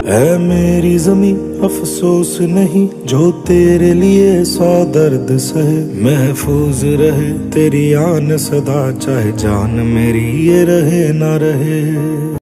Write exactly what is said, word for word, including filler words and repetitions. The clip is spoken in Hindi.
है मेरी जमी अफसोस नहीं, जो तेरे लिए सौ दर्द सहे। महफूज रहे तेरी आन सदा, चाहे जान मेरी ये रहे ना रहे।